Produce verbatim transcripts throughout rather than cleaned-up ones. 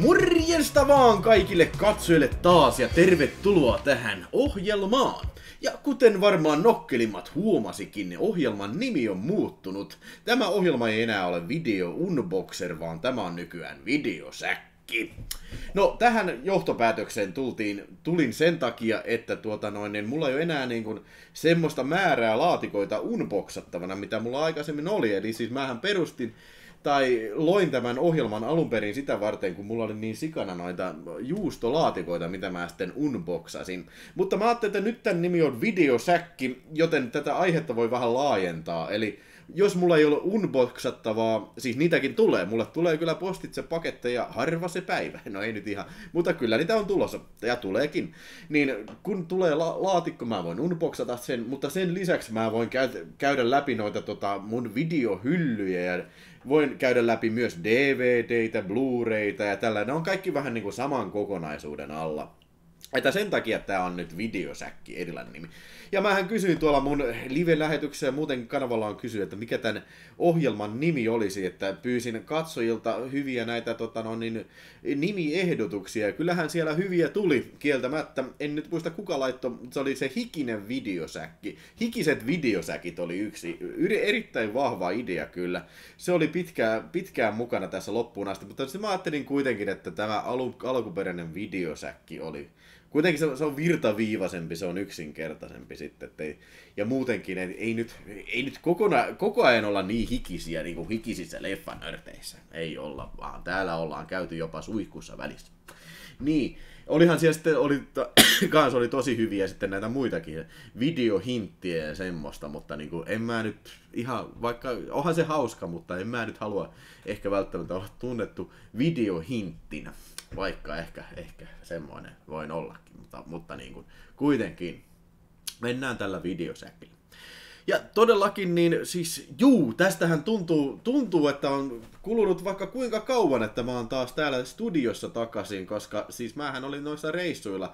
Morjesta vaan kaikille katsojille taas ja tervetuloa tähän ohjelmaan. Ja kuten varmaan nokkelimmat huomasikin, niin ohjelman nimi on muuttunut. Tämä ohjelma ei enää ole Video Unboxer, vaan tämä on nykyään Videosäkki. No tähän johtopäätökseen tultiin, tulin sen takia, että tuota noin, niin mulla ei ole enää niin kuin semmoista määrää laatikoita unboxattavana, mitä mulla aikaisemmin oli. Eli siis mähän perustin tai loin tämän ohjelman alun perin sitä varten, kun mulla oli niin sikana noita juustolaatikoita, mitä mä sitten unboxasin. Mutta mä ajattelin, että nyt tämän nimi on Videosäkki, joten tätä aihetta voi vähän laajentaa. Eli jos mulla ei ole unboxattavaa, siis niitäkin tulee, mulle tulee kyllä postitse paketteja harva se päivä, no ei nyt ihan, mutta kyllä niitä on tulossa, ja tuleekin. Niin kun tulee la- laatikko, mä voin unboxata sen, mutta sen lisäksi mä voin käy- käydä läpi noita tota, mun videohyllyjä, ja voin käydä läpi myös D V D:itä, Blu-rayta ja tällä, ne on kaikki vähän niin kuin saman kokonaisuuden alla. Että sen takia tää on nyt Videosäkki, erilainen nimi. Ja mähän kysyin tuolla mun live-lähetyksessä ja muuten kanavalla on kysynyt, että mikä tämän ohjelman nimi olisi, että pyysin katsojilta hyviä näitä tota, no, niin, nimiehdotuksia. Ja kyllähän siellä hyviä tuli kieltämättä. En nyt muista kuka laittoi, mutta se oli se Hikinen Videosäkki. Hikiset videosäkit oli yksi erittäin vahva idea kyllä. Se oli pitkään, pitkään mukana tässä loppuun asti, mutta mä ajattelin kuitenkin, että tämä alu, alkuperäinen Videosäkki oli kuitenkin se on, se on virtaviivaisempi, se on yksinkertaisempi sitten. Ettei, ja muutenkin ei, ei nyt, ei nyt kokona, koko ajan olla niin hikisiä niin kuin hikisissä leffanörteissä. Ei olla, vaan täällä ollaan käyty jopa suihkussa välissä. Niin, olihan siellä sitten, oli, kans oli tosi hyviä sitten näitä muitakin videohinttiä ja semmoista, mutta niin kuin en mä nyt ihan, vaikka onhan se hauska, mutta en mä nyt halua ehkä välttämättä olla tunnettu videohinttinä. Vaikka ehkä, ehkä semmoinen voin ollakin, mutta, mutta niin kuin, kuitenkin mennään tällä Videosäkillä. Ja todellakin niin siis juu, tästähän tuntuu, tuntuu, että on kulunut vaikka kuinka kauan, että mä oon taas täällä studiossa takaisin, koska siis mähän olin noissa reissuilla,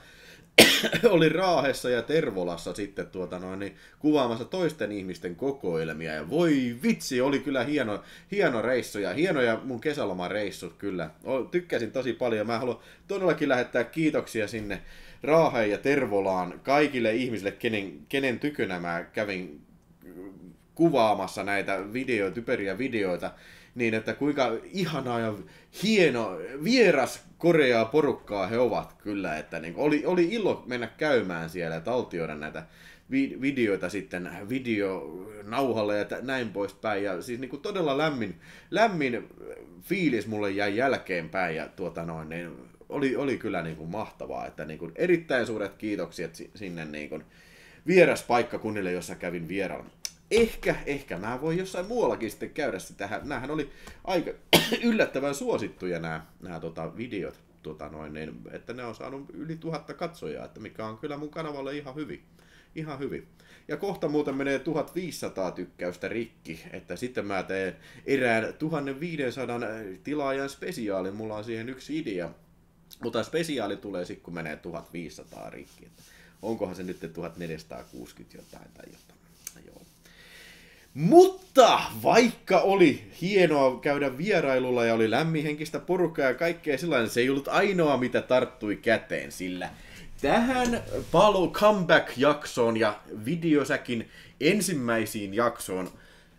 olin Raahessa ja Tervolassa sitten tuota noin, niin, kuvaamassa toisten ihmisten kokoelmia ja voi vitsi, oli kyllä hieno, hieno reissu ja hienoja mun kesälomareissut kyllä. Tykkäsin tosi paljon. Mä haluan todellakin lähettää kiitoksia sinne Raaheen ja Tervolaan kaikille ihmisille, kenen, kenen tykönä mä kävin kuvaamassa näitä video, typeriä videoita, niin että kuinka ihanaa ja hieno, vieras koreaa porukkaa he ovat kyllä, että niin oli, oli ilo mennä käymään siellä ja taltioida näitä vi- videoita sitten videonauhalle ja t- näin poispäin. Ja siis niin kuin todella lämmin, lämmin fiilis mulle jäi jälkeenpäin ja tuota noin, niin oli, oli kyllä niin kuin mahtavaa, että niin kuin erittäin suuret kiitokset sinne niin kuin vieraspaikkakunnille, jossa kävin vierailla. Ehkä, ehkä mä voin jossain muuallakin sitten käydä sitä. Nämähän oli aika yllättävän suosittuja nämä, nämä tota, videot, tota noin, niin, että ne on saanut yli tuhatta katsojaa, että mikä on kyllä mun kanavalle ihan hyvin. Ihan hyvin. Ja kohta muuten menee tuhatviisisataa tykkäystä rikki, että sitten mä teen erään tuhatviisisataa tilaajan spesiaalin, mulla on siihen yksi idea. Mutta spesiaali tulee sitten, kun menee tuhatviisisataa rikki. Että onkohan se nyt tuhatneljäsataakuusikymmentä jotain tai jotain. Joo. Mutta vaikka oli hienoa käydä vierailulla ja oli lämminhenkistä porukkaa ja kaikkea sellainen, se ei ollut ainoa mitä tarttui käteen, sillä tähän paluu comeback-jaksoon ja Videosäkin ensimmäisiin jaksoon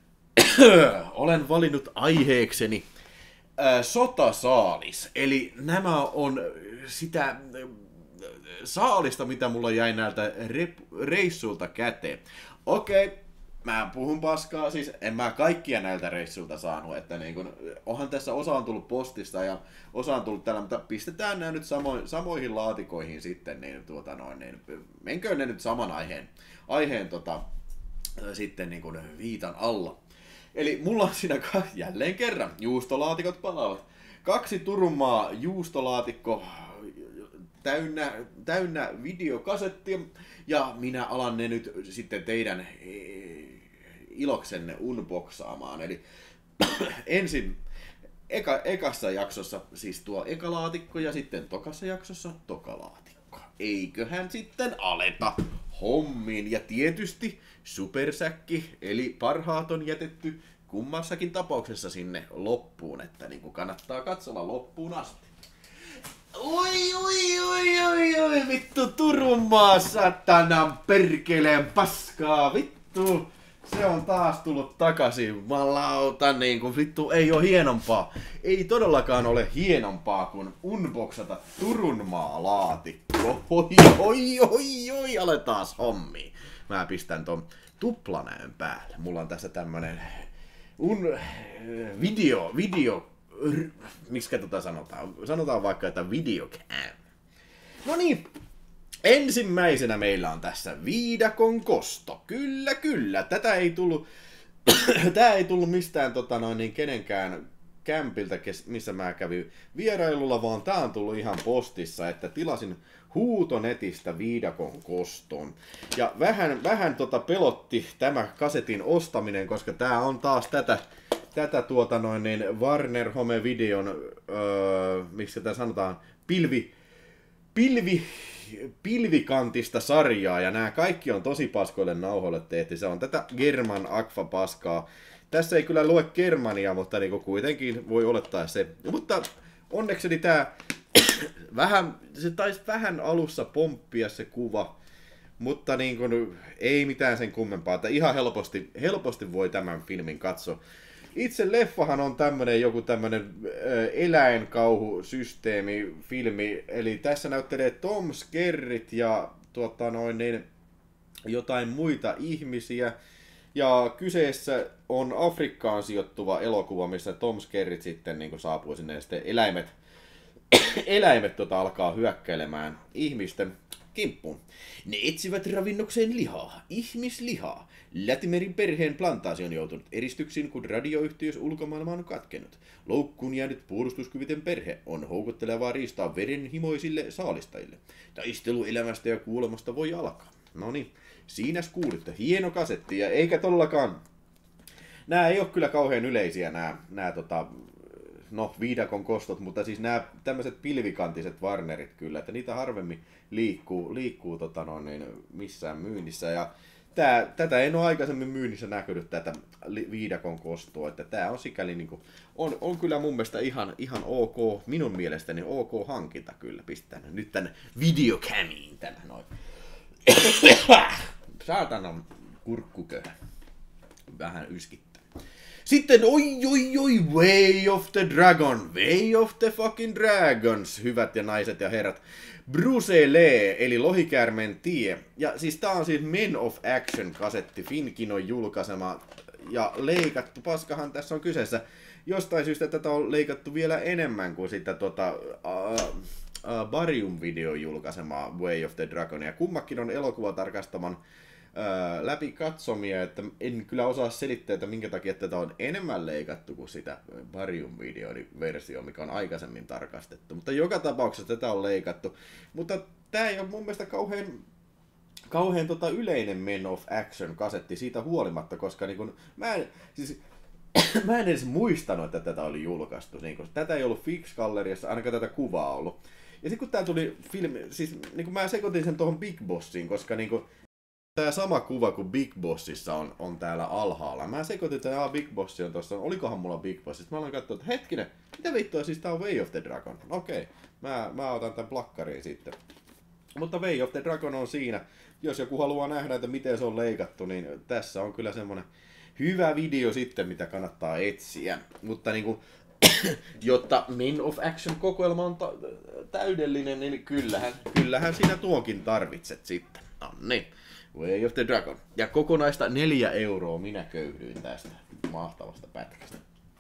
olen valinnut aiheekseni äh, sotasaalis. Eli nämä on sitä saalista, mitä mulla jäi näiltä rep- reissulta käteen. Okei. Okay. Mä puhun paskaa, siis en mä kaikkia näiltä reissuilta saanut, että niin kun, onhan tässä osa on tullut postista ja osa on tullut tällä, mutta pistetään nämä nyt samo, samoihin laatikoihin sitten, niin, tuota noin, niin menköön ne nyt saman aiheen, aiheen tota, sitten niin kun viitan alla. Eli mulla on siinä jälleen kerran juustolaatikot palaavat. Kaksi Turunmaa juustolaatikko täynnä, täynnä videokasettia ja minä alan ne nyt sitten teidän iloksenne unboxaamaan. Eli ensin eka, ekassa jaksossa siis tuo eka laatikko ja sitten tokassa jaksossa toka laatikko. Eiköhän sitten aleta hommiin. Ja tietysti supersäkki, eli parhaat on jätetty kummassakin tapauksessa sinne loppuun, että niin kuin kannattaa katsella loppuun asti. Oi, oi, oi, oi, oi, vittu Turunmaa, satanan perkeleen paskaa, vittu. Se on taas tullut takaisin, malauta, niin kuin vittu ei oo hienompaa. Ei todellakaan ole hienompaa kuin unboxata Turunmaa laatikko. Oi, oi, oi, oi, aletaan hommiin. Mä pistän ton tuplanäön päälle. Mulla on tässä tämmönen un... video, video... Miksikä tota sanotaan? Sanotaan vaikka, että videocam. No niin, ensimmäisenä meillä on tässä viidakon kosto. Kyllä, kyllä. Tätä ei tullut, tää ei tullut mistään tota noin, niin kenenkään kämpiltä, missä mä kävin vierailulla, vaan tää on tullut ihan postissa, että tilasin Huutonetistä viidakon koston. Ja vähän, vähän tota pelotti tämä kasetin ostaminen, koska tää on taas tätä tätä tuota noin niin Warner Home Videon, öö, miksi tätä sanotaan, pilvi, pilvi, pilvikantista sarjaa, ja nämä kaikki on tosi paskoille nauhoille tehty. Se on tätä German Agfa paskaa. Tässä ei kyllä lue Germania, mutta niinku kuitenkin voi olettaa se. Mutta onnekseni tää vähän, se taisi vähän alussa pomppia se kuva, mutta niin kuin, ei mitään sen kummempaa, että ihan helposti, helposti voi tämän filmin katsoa. Itse leffahan on tämmönen joku tämmönen eläinkauhusysteemi, filmi, eli tässä näyttelee Tom Skerritt ja tuota noin niin, jotain muita ihmisiä. Ja kyseessä on Afrikkaan sijoittuva elokuva, missä Tom Skerritt sitten niin saapuu sinne ja sitten eläimet, eläimet tota, alkaa hyökkäilemään ihmisten kimppuun. Ne etsivät ravinnokseen lihaa, ihmislihaa. Latimerin perheen plantaasi on joutunut eristyksiin, kun radioyhtiös ulkomaailma on katkennut. Loukkuun jäänyt puolustuskyvytön perhe on houkuttelevaa riistaa verenhimoisille saalistajille. Taistelu elämästä ja kuolemasta voi alkaa. No niin, siinäs kuulitte. Hieno kasetti, ja eikä todellakaan. Nämä ei ole kyllä kauhean yleisiä, nämä, nämä tota, no, viidakon kostot, mutta siis nämä tämmöiset pilvikantiset Warnerit kyllä, että niitä harvemmin liikkuu, liikkuu tota noin, niin missään myynnissä. Ja tää, tätä en ole aikaisemmin myynnissä näkynyt, tätä viidakon kostoa, että tää on sikäli niinku, on, on kyllä mun mielestä ihan, ihan ok, minun mielestäni ok hankinta kyllä, pistän nyt tänne videocamiin tänne noin. Saatanan kurkkuköyhä. Vähän yskittää. Sitten oi oi oi, Way of the Dragon, Way of the fucking Dragons, hyvät ja naiset ja herrat. Bruce Lee, eli Lohikäärmeen tie. Ja siis tää on siis Men of Action kasetti, Finkinon julkaisema ja leikattu. Paskahan tässä on kyseessä. Jostain syystä tätä on leikattu vielä enemmän kuin sitä tota, uh, uh, Barium-videon julkaisemaa Way of the Dragon. Ja kummakin on elokuvatarkastaman uh, läpi katsomia, että en kyllä osaa selittää, että minkä takia tätä on enemmän leikattu kuin sitä Barium-video-versio, mikä on aikaisemmin tarkastettu. Mutta joka tapauksessa tätä on leikattu. Mutta tää ei ole mun mielestä kauhean, kauhean tota yleinen Men of Action kasetti siitä huolimatta, koska niin kun, mä en, siis, mä en edes muistanut, että tätä oli julkaistu. Niin kun, tätä ei ollut Fix-galleriassa, ainakaan tätä kuvaa ollut. Ja sitten kun tää tuli filmi, siis niin kun mä sekoitin sen tuohon Big Bossiin, koska niin kun, tää sama kuva kuin Big Bossissa on, on täällä alhaalla. Mä sekoitin, että Big Boss on tossa. Olikohan mulla Big Boss? Sitten mä aloin katsoa, että hetkinen, mitä vittua, siis tää on Way of the Dragon. Okei, mä, mä otan tän plakkariin sitten. Mutta Way of the Dragon on siinä. Jos joku haluaa nähdä, että miten se on leikattu, niin tässä on kyllä semmonen hyvä video sitten, mitä kannattaa etsiä. Mutta niinku, jotta Men of Action kokoelma on ta- täydellinen, niin kyllähän, kyllähän sinä tuonkin tarvitset sitten. No niin. Way of the Dragon. Ja kokonaista neljä euroa minä köyhdyin tästä mahtavasta pätkästä.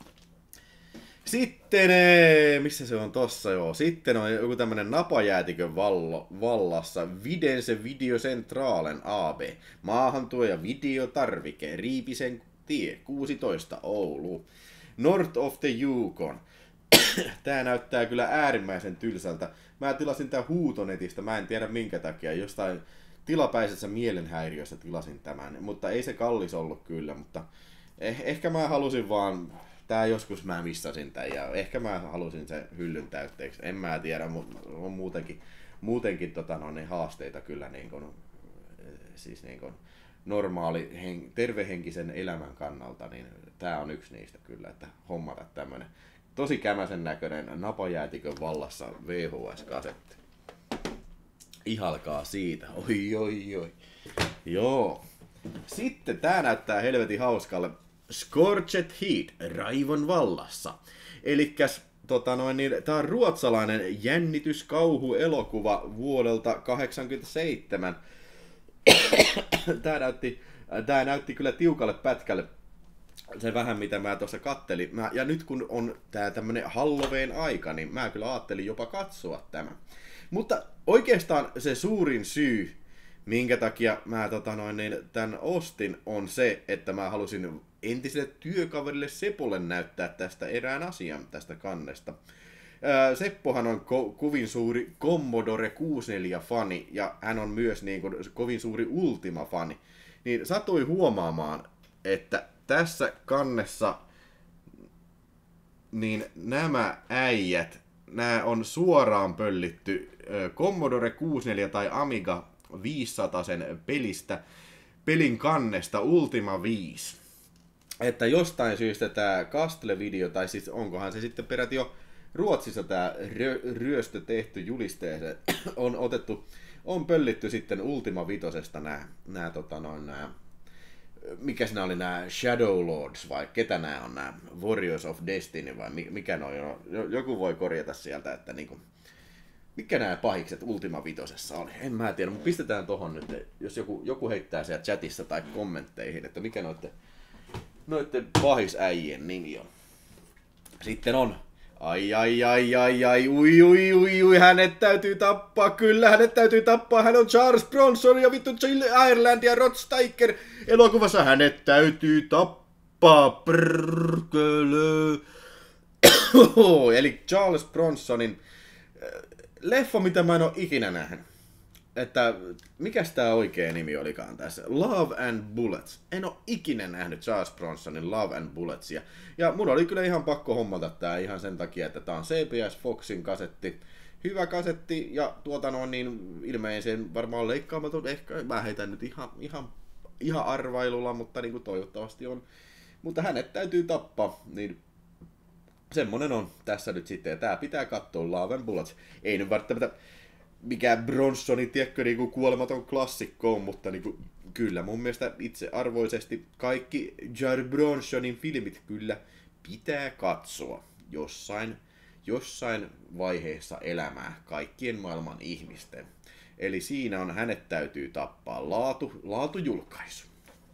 Sitten, missä se on tossa joo? Sitten on joku tämmönen napajäätikön vallo, vallassa. Videncen Videocentralen A B. Maahantuo ja videotarvike. Riipisen tie. kuusitoista Oulu. North of the Yukon. Tää näyttää kyllä äärimmäisen tylsältä. Mä tilasin tää Huutonetistä. Mä en tiedä minkä takia. Jostain tilapäisessä mielenhäiriössä tilasin tämän, mutta ei se kallis ollut kyllä, mutta eh- ehkä mä halusin vaan, tää joskus mä missasin tän ja ehkä mä halusin sen hyllyn täytteeksi, en mä tiedä, mutta on muutenkin, muutenkin tota, no, niin haasteita kyllä niin kun, siis niin kun normaali, hen- tervehenkisen elämän kannalta, niin tää on yksi niistä kyllä, että hommata tämmönen. tosi kämäsen näköinen napajäätikön vallassa V H S-kasetti. Ihalkaa siitä. Oi, oi, oi. Joo. Sitten tää näyttää helvetin hauskalle. Scorched Heat, raivon vallassa. Elikkäs, tota noin, niin, tää on ruotsalainen jännityskauhu-elokuva vuodelta kahdeksankymmentäseitsemän. Tää näytti, tää näytti kyllä tiukalle pätkälle. Se vähän mitä mä tuossa kattelin. Mä, ja nyt kun on tää tämmönen Halloween aika, niin mä kyllä ajattelin jopa katsoa tämän. Mutta oikeastaan se suurin syy, minkä takia mä tota noin, niin, tän ostin, on se, että mä halusin entiselle työkaverille Sepolle näyttää tästä erään asian tästä kannesta. Ää, Seppohan on ko- kovin suuri Commodore kuusikymmentäneljä-fani, ja hän on myös niin kuin, kovin suuri Ultima-fani. Niin satui huomaamaan, että tässä kannessa niin nämä äijät, nämä on suoraan pöllitty Commodore kuusikymmentäneljä tai Amiga viisisataa pelistä, pelin kannesta Ultima viisi. Että jostain syystä tämä Castle-video, tai siis onkohan se sitten peräti jo Ruotsissa tämä rö- ryöstö tehty julisteeseen, on otettu, on pöllitty sitten Ultima vitosesta nämä, nämä tota noin, nämä mikä nämä oli, nämä Shadow Lords, vai ketä nämä on, nämä Warriors of Destiny, vai mikä ne on, joku voi korjata sieltä, että niinku, mikä nämä pahikset Ultima vitosessa oli, en mä tiedä, mutta pistetään tohon nyt, jos joku, joku heittää siellä chatissa tai kommentteihin, että mikä noitten, noitten pahisäijien nimi on. Sitten on, ai ai ai ai ai, ui ui ui ui, hänet täytyy tappaa, kyllä hänet täytyy tappaa, hän on Charles Bronson ja vittu Jill Ireland ja Rod Steiger elokuvassa, hänet täytyy tappaa, prrrkölö. Eli Charles Bronsonin leffa, mitä mä en oo ikinä nähnyt. Että mikäs tää oikea nimi olikaan tässä? Love and Bullets. En oo ikinä nähnyt Charles Bronsonin Love and Bulletsia. Ja mun oli kyllä ihan pakko hommata tää ihan sen takia, että tää on C B S Foxin kasetti. Hyvä kasetti ja tuota noin niin ilmeisen varmaan leikkaamaton. Ehkä mä heitän nyt ihan, ihan, ihan arvailulla, mutta niin kuin toivottavasti on. Mutta hänet täytyy tappaa, niin semmonen on tässä nyt sitten. Ja tää pitää katsoa Love and Bullets. Ei nyt välttämättä mikään Bronsonin, tiedätkö, niinku kuolematon klassikko on, mutta niinku, kyllä mun mielestä itsearvoisesti kaikki Jar Bronsonin filmit kyllä pitää katsoa jossain, jossain vaiheessa elämää kaikkien maailman ihmisten. Eli siinä on hänet täytyy tappaa laatu, laatujulkaisu.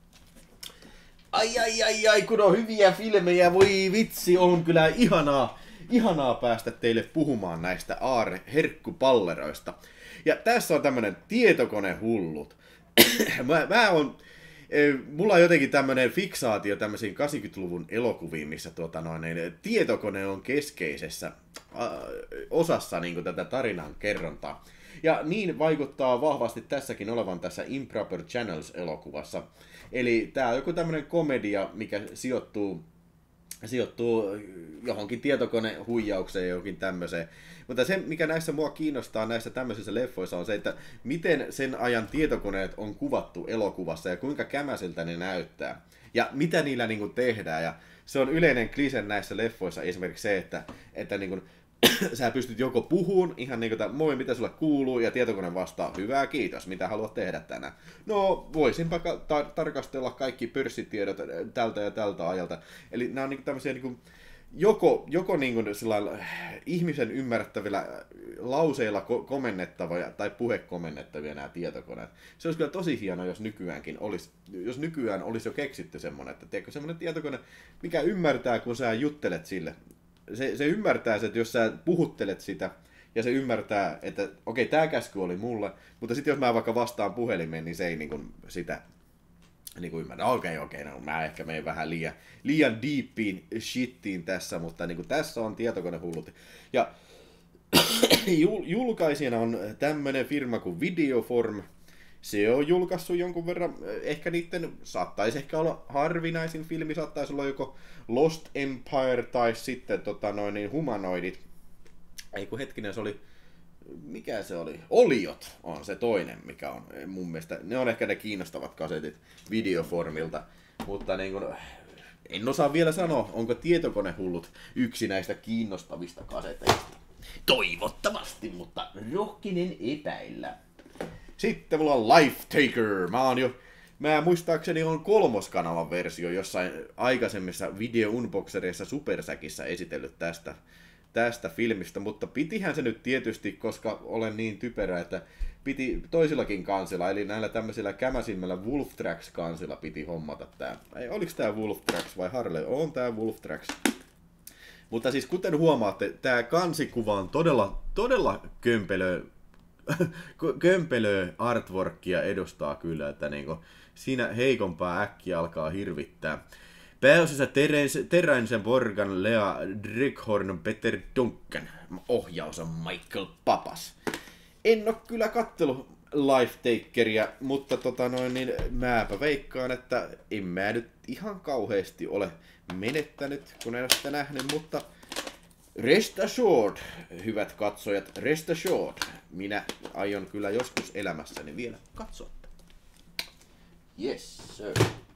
Ai ai ai ai, kun on hyviä filmejä, voi vitsi, on kyllä ihanaa. Ihanaa päästä teille puhumaan näistä aarre-herkkupalleroista. Ja tässä on tämmönen tietokonehullut. mä, mä on, mulla on jotenkin tämmönen fiksaatio tämmöisiin kahdeksankymmentäluvun elokuviin, missä tuota noin, tietokone on keskeisessä äh, osassa niin kuin tätä tarinan kerrontaa. Ja niin vaikuttaa vahvasti tässäkin olevan tässä Improper Channels-elokuvassa. Eli tää on joku tämmönen komedia, mikä sijoittuu sijoittuu johonkin tietokonehuijaukseen ja johonkin tämmöiseen. Mutta se, mikä näissä mua kiinnostaa näissä tämmöisissä leffoissa on se, että miten sen ajan tietokoneet on kuvattu elokuvassa ja kuinka kämäsiltä ne näyttää. Ja mitä niillä niin kuin tehdään. Ja se on yleinen klise näissä leffoissa esimerkiksi se, että, että niin kuin, sä pystyt joko puhuun ihan niin kuin, moi, mitä sulle kuuluu, ja tietokone vastaa, hyvää, kiitos, mitä haluat tehdä tänään. No, voisinpa ta- tarkastella kaikki pörssitiedot tältä ja tältä ajalta. Eli nämä on niin kuin tämmöisiä niin kuin, joko, joko niin kuin sillä ihmisen ymmärrettävillä lauseilla ko- komennettavia tai puhekomennettavia nämä tietokoneet. Se olisi kyllä tosi hienoa, jos nykyäänkin olisi, jos nykyään olisi jo keksitty semmoinen, että tiedätkö, semmoinen tietokone, mikä ymmärtää, kun sä juttelet sille. Se, se ymmärtää, että jos sä puhuttelet sitä, ja se ymmärtää, että okei, tää käsky oli mulle, mutta sitten jos mä vaikka vastaan puhelimeen, niin se ei niin kuin sitä niin kuin ymmärrä. Okei, okei, no mä ehkä menen vähän liian, liian deepiin shittiin tässä, mutta niin kuin tässä on tietokonehullut. Ja julkaisijana on tämmönen firma kuin Videoform. Se on julkaissut jonkun verran, ehkä niitten saattaisi ehkä olla harvinaisin filmi, saattaisi olla joko Lost Empire tai sitten tota, noin, niin Humanoidit. Ei kun hetkinen, se oli, mikä se oli? Oliot on se toinen, mikä on mun mielestä, ne on ehkä ne kiinnostavat kasetit Videoformilta, mutta niin kun, En osaa vielä sanoa, onko Tietokonehullut yksi näistä kiinnostavista kaseteista. Toivottavasti, mutta rohkinen epäillä. Sitten mulla on Life Taker. Mä oon jo, mä muistaakseni on kolmoskanavan versio jossain aikaisemmissa video-unboxereissa Supersäkissä esitellyt tästä, tästä filmistä, mutta pitihän se nyt tietysti, koska olen niin typerä, että piti toisillakin kansilla, eli näillä tämmöisillä kämäsimmällä Wolf Tracks-kansilla piti hommata tää. Ei, oliks tää Wolf Tracks vai Harley? On tää Wolf Tracks. Mutta siis kuten huomaatte, tää kansikuva on todella, todella kömpelö, kömpelö artworkia edustaa kyllä, että niinku siinä heikompaa äkkiä alkaa hirvittää. Pääosassa Terence Morgan, Lea Dreghorn, Peter Duncan. Ohjaus on Michael Papas. En oo kyllä kattellut Life Takeria, mutta tota noin, niin mäpä veikkaan, että en mä nyt ihan kauheasti ole menettänyt, kun en ole sitä nähnyt, mutta rest assured, hyvät katsojat, rest assured. Minä aion kyllä joskus elämässäni vielä katsoa. Yes, sir.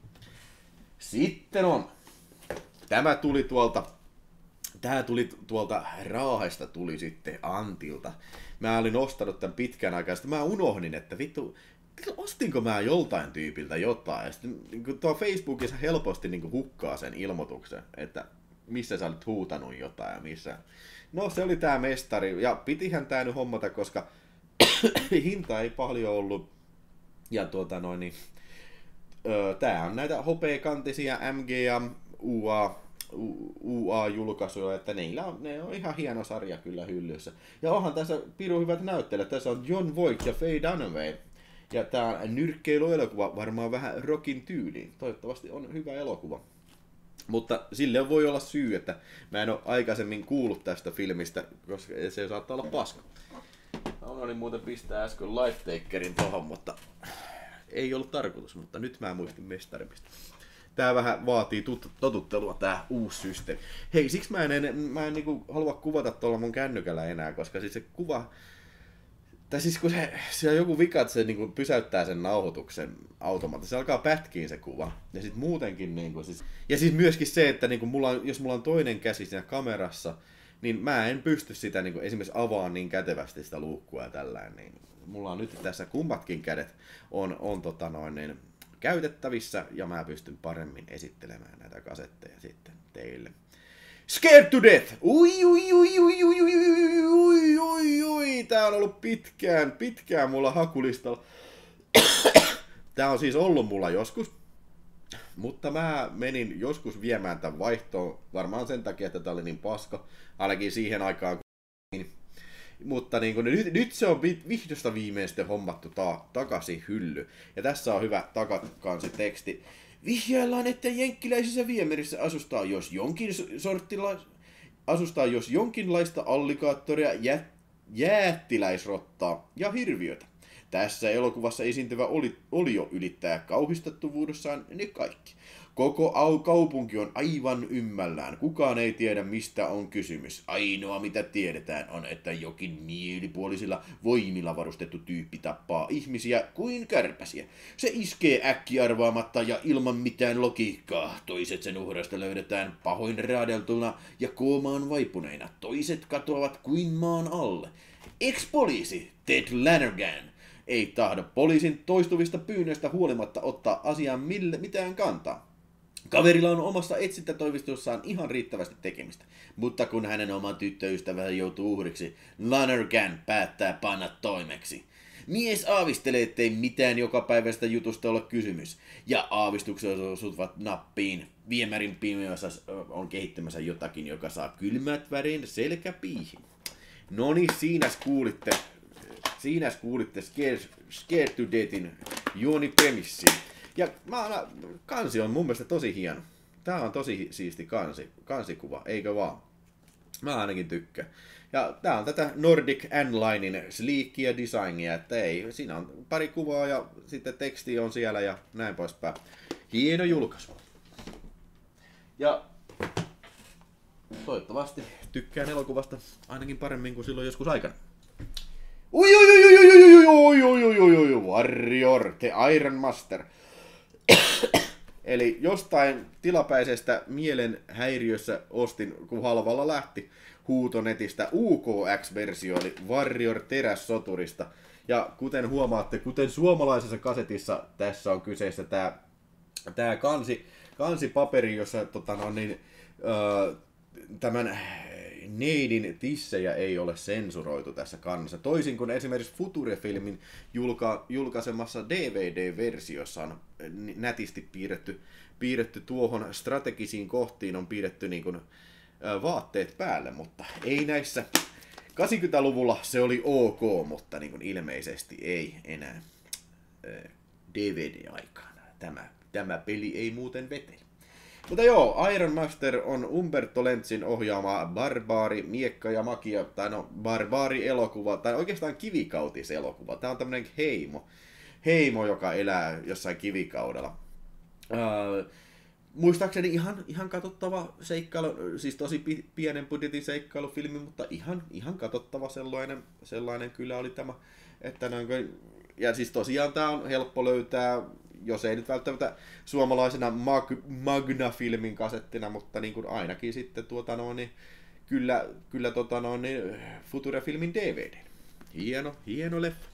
Sitten on. Tämä tuli tuolta, tää tuli tuolta Raahesta, tuli sitten Antilta. Mä olin ostanut tän pitkän aikaa, sitten mä unohdin, että vittu, ostinko mä joltain tyypiltä jotain. Ja sitten niin tuo Facebookissa helposti niin hukkaa sen ilmoituksen, että missä sä olit huutanut jotain ja missä. No se oli tää mestari, ja pitihän tää nyt hommata, koska hinta ei paljon ollut. Ja tuota noin niin. Öö, tää on näitä hopeakantisia M G M U A, U A-julkaisuja, että niillä on, ne on ihan hieno sarja kyllä hyllyssä. Ja onhan tässä pirun hyvät näyttelijät. Tässä on John Voight ja Faye Dunaway. Ja tää on nyrkkeilyelokuva, varmaan vähän rockin tyyliin. Toivottavasti on hyvä elokuva. Mutta sille voi olla syy, että mä en ole aikaisemmin kuullut tästä filmistä, koska se saattaa olla paska. Mä olin muuten pistää äsken Life Takerin tohon, mutta ei ollut tarkoitus, mutta nyt mä muistin mestarimista. Tää vähän vaatii tut- totuttelua, tää uusi systeemi. Hei, siksi mä en, en, mä en niinku halua kuvata tuolla mun kännykällä enää, koska siis se kuva... Tai siis kun se, se on joku vika, että se niinku pysäyttää sen nauhoituksen automaattisesti. Se alkaa pätkiin se kuva. Ja sit muutenkin niinku siis... Ja siis myöskin se, että niinku mulla on, jos mulla on toinen käsi siinä kamerassa, niin mä en pysty sitä niinku esimerkiksi avaamaan niin kätevästi sitä luukkua ja tällään. Niin mulla on nyt tässä kummatkin kädet on, on tota noin, niin käytettävissä ja mä pystyn paremmin esittelemään näitä kasetteja sitten teille. Scared to Death! Ui, ui, ui, ui, ui, ui, ui, ui, ui. Tää on ollut pitkään, pitkään mulla hakulistalla. Tää on siis ollut mulla joskus, mutta mä menin joskus viemään tämän vaihtoon, varmaan sen takia, että tää oli niin paska, ainakin siihen aikaan, kun... Mutta niin kun, nyt, nyt se on vihdosta viimein sitten hommattu ta- takaisin hylly. Ja tässä on hyvä takakansi teksti. Vihjaillaan, että jenkkiläisissä viemerissä asustaa jos jonkin sorttila... asustaa jos jonkinlaista allikaattoria, jä... jäättiläisrottaa ja hirviötä. Tässä elokuvassa esiintyvä oli, olio ylittää kauhistettavuudessaan ne kaikki. Koko au kaupunki on aivan ymmällään. Kukaan ei tiedä, mistä on kysymys. Ainoa, mitä tiedetään, on, että jokin mielipuolisilla voimilla varustettu tyyppi tappaa ihmisiä kuin kärpäsiä. Se iskee äkkiarvaamatta ja ilman mitään logiikkaa. Toiset sen uhrasta löydetään pahoin raadeltuna ja koomaan vaipuneina. Toiset katoavat kuin maan alle. Ex-poliisi Ted Lanagan ei tahdo poliisin toistuvista pyynnöistä huolimatta ottaa asiaan mille, mitään kantaa. Kaverilla on omassa etsintätoimistossaan ihan riittävästi tekemistä, mutta kun hänen oman tyttöystävänsä joutuu uhriksi, Lanagan päättää panna toimeksi. Mies aavistelee, ettei mitään jokapäiväistä jutusta ole kysymys, ja aavistukset osuvat nappiin. Viemärin pimeässä on kehittämässä jotakin, joka saa kylmät värin selkäpiihin. Noniin, siinä kuulitte, siinä kuulitte Scared, Scared to Deathin juonipremissin. Ja mä, kansi on mun mielestä tosi hieno. Tää on tosi siisti kansi, kansikuva, eikö vaan? Mä ainakin tykkään. Ja tää on tätä Nordic N-Linein sleekia designia, että ei, siinä on pari kuvaa ja sitten teksti on siellä ja näin poispäin. Hieno julkaisu. Ja toivottavasti tykkään elokuvasta ainakin paremmin kuin silloin joskus aikana. Ui ui ui ui ui ui ui ui ui ui ui ui Warrior, The Iron Master. Eli jostain tilapäisestä mielenhäiriössä ostin, kun halvalla lähti huutonetistä U K X-versio, eli Warrior terässoturista. Ja kuten huomaatte, kuten suomalaisessa kasetissa tässä on kyseessä tämä tää kansi, kansipaperi, jossa tota, no, niin, öö, tämän neidin tissejä ei ole sensuroitu tässä kannassa. Toisin kuin esimerkiksi Future-filmin julka, julkaisemassa D V D-versiossa on nätisti piirretty, piirretty tuohon strategisiin kohtiin, on piirretty niin kuin, ä, vaatteet päälle, mutta ei näissä. kahdeksankymmentäluvulla se oli ok, mutta niin kuin ilmeisesti ei enää ä, D V D-aikaan. Tämä, tämä peli ei muuten vetele. Mutta joo, Iron Master on Umberto Lenzin ohjaama barbaari, miekka ja magia, tai no barbaari-elokuva, tai oikeastaan kivikautis-elokuva. Tää on tämmönen heimo, heimo, joka elää jossain kivikaudella. Uh, muistaakseni ihan, ihan katsottava seikkailu, siis tosi pienen budjetin seikkailufilmi, mutta ihan, ihan katsottava sellainen, sellainen kyllä oli tämä. Että noin, ja siis tosiaan tää on helppo löytää, jos ei nyt välttämättä suomalaisena Mag- Magna-filmin kasettina, mutta niin kuin ainakin sitten tuota no, niin kyllä, kyllä tota no, niin Future-filmin D V D. Hieno, hieno leffa.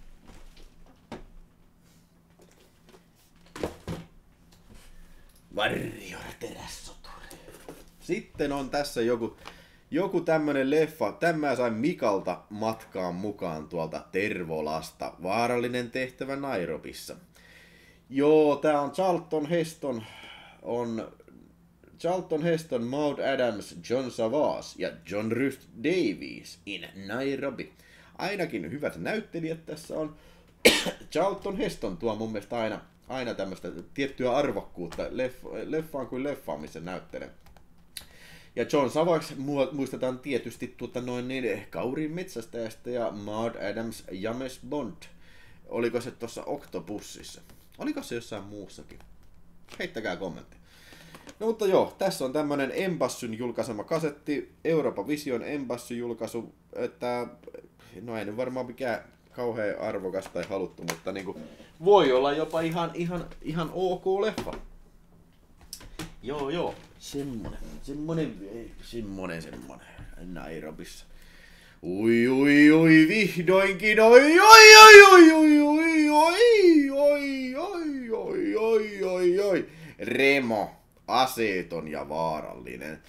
Warrior terässoturi. Sitten on tässä joku, joku tämmönen leffa. Tämä sain Mikalta matkaan mukaan tuolta Tervolasta. Vaarallinen tehtävä Nairobissa. Joo, tää on Charlton Heston, on Charlton Heston, Maud Adams, John Savage ja John Rhys Davies in Nairobi. Ainakin hyvät näyttelijät tässä on. Charlton Heston tuo mun mielestä aina, aina tämmöistä tiettyä arvokkuutta leffa, leffaan kuin leffaan, missä näyttelee. Ja John Savage muistetaan tietysti tuota noin niin Kaurin metsästäjästä ja Maud Adams James Bond. Oliko se tuossa Octopussissa? Oliko se jossain muussakin? Heittäkää kommentti. No mutta joo, tässä on tämmönen Embassyn julkaisema kasetti, Euroopan Vision Embassy julkaisu, että no ei nyt varmaan mikään kauhean arvokas tai haluttu, mutta niinku voi olla jopa ihan, ihan, ihan ok leffa. Joo joo, semmonen, semmonen, semmonen, semmonen, Nairobissa. Ui, ui, ui, vihdoinkin, oi, oi, oi, oi, oi, oi, oi, oi, oi, oi, oi, oi, oi, Remo, aseeton ja vaarallinen.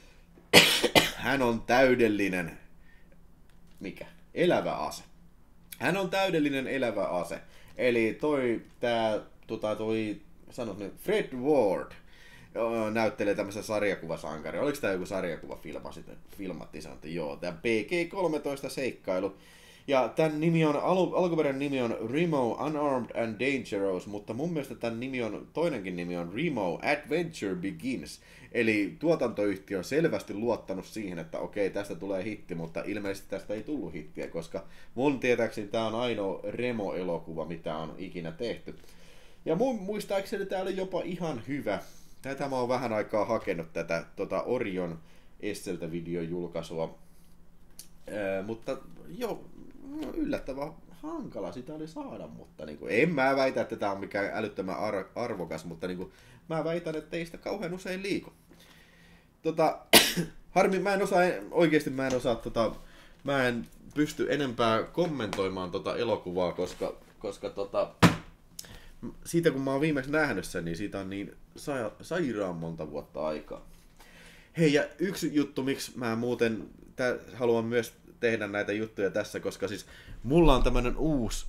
Hän on täydellinen, mikä? Elävä ase. Hän on täydellinen elävä ase. Eli toi, tää, tota, toi, sanot nyt, Fred Ward näyttelee tämmöisen sarjakuvasankari. Oliko tää joku sarjakuvafilma sitten? Filmatti sanottiin, joo, tää P G kolmetoista seikkailu. Ja tän nimi on, al- alkuperäinen nimi on Remo Unarmed and Dangerous, mutta mun mielestä tän nimi on, toinenkin nimi on Remo Adventure Begins. Eli tuotantoyhtiö on selvästi luottanut siihen, että okei, tästä tulee hitti, mutta ilmeisesti tästä ei tullut hittiä, koska mun tietääkseni tää on ainoa Remo-elokuva, mitä on ikinä tehty. Ja mun muistaakseni tää oli jopa ihan hyvä. Tätä mä oon vähän aikaa hakenut tätä tota Orion Esseltä videojulkaisua. Ää, mutta joo, yllättävän hankala sitä oli saada, mutta niin kuin, en mä väitä, että tää on mikään älyttömän ar- arvokas, mutta niin kuin, mä väitän, että ei sitä kauhean usein liiku. Tota, harmi, mä en osaa, oikeesti mä en osaa, tota, mä en pysty enempää kommentoimaan tota elokuvaa, koska, koska tota, siitä kun mä oon viimeksi nähnyt sen, niin siitä on niin sa- sairaan monta vuotta aikaa. Hei, ja yksi juttu, miksi mä muuten tä- haluan myös tehdä näitä juttuja tässä, koska siis mulla on tämmönen uusi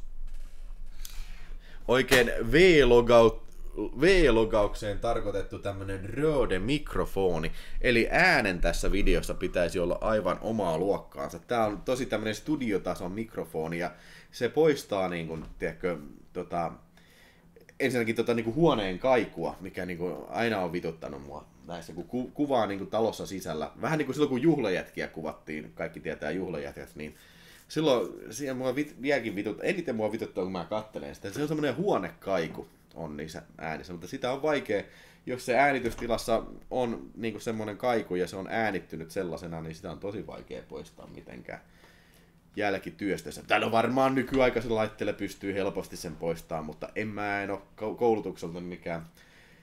oikein V-logaut, V-logaukseen tarkoitettu tämmönen Rode-mikrofoni. Eli äänen tässä videossa pitäisi olla aivan omaa luokkaansa. Tää on tosi tämmönen studiotason mikrofoni ja se poistaa niin kuin, tiedätkö, tota, ensinnäkin tota, niin kuin huoneen kaikua, mikä niin kuin aina on vituttanut mua näissä, kun ku- kuvaa niin kuin talossa sisällä. Vähän niin kuin silloin, kun juhlajätkiä kuvattiin, kaikki tietää juhlajätkät, niin silloin siellä mua vit, vieläkin vitut, eniten mua vituttaa, kun mä katselen sitä. Se on semmoinen huonekaiku on niissä äänissä, mutta sitä on vaikea, jos se äänitystilassa on niin kuin semmoinen kaiku ja se on äänittynyt sellaisena, niin sitä on tosi vaikea poistaa mitenkään jälkityöstössä. Täällä on varmaan nykyaikaisella laitteella pystyy helposti sen poistamaan, mutta en mä en ole koulutukselta mikään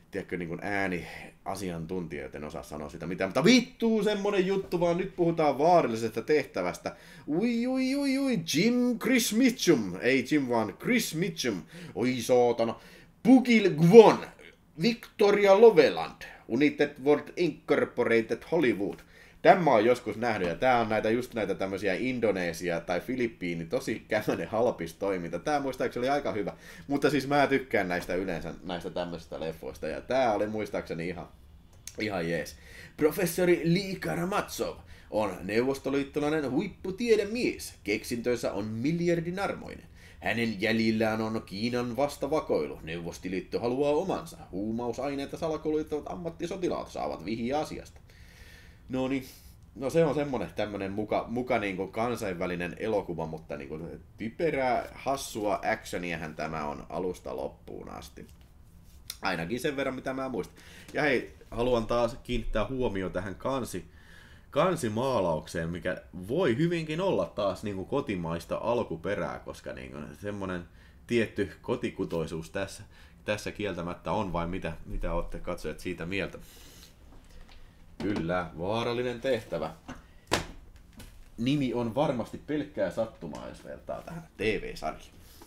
tiedätkö, niin kuin ääni asiantuntijoita, en osaa sanoa sitä mitään, mutta vittuu semmonen juttu, vaan nyt puhutaan vaarallisesta tehtävästä. Ui, ui, ui, ui, Jim Chris Mitchum, ei Jim vaan Chris Mitchum, oi saatana, Bugil Gwon, Victoria Loveland, United World Incorporated Hollywood. Tämä on joskus nähnyt, ja tää on näitä, just näitä tämmöisiä Indonesia tai Filippiini, tosi kämmönen halpis toiminta. Tää muistaakseni oli aika hyvä, mutta siis mä tykkään näistä yleensä, näistä tämmöisistä leffoista, ja tää oli muistaakseni ihan, ihan jees. Professori Lee Karamazov on neuvostoliittolainen huipputiedemies. Keksintönsä on miljardin armoinen. Hänen jäljillään on Kiinan vastavakoilu. Neuvostoliitto haluaa omansa. Huumausaineita salakuljettavat ammattisotilaat saavat vihiä asiasta. No niin, no se on semmonen tämmönen muka, muka niinku kansainvälinen elokuva, mutta niinku typerää, hassua actioniähän tämä on alusta loppuun asti. Ainakin sen verran, mitä mä muistan. Ja hei, haluan taas kiinnittää huomioon tähän kansi, kansimaalaukseen, mikä voi hyvinkin olla taas niinku kotimaista alkuperää, koska niinku semmonen tietty kotikutoisuus tässä, tässä kieltämättä on, vai mitä, mitä olette katsojat siitä mieltä? Kyllä, vaarallinen tehtävä. Nimi on varmasti pelkkää sattumaa, jos vertaa tähän T V-sarjaan.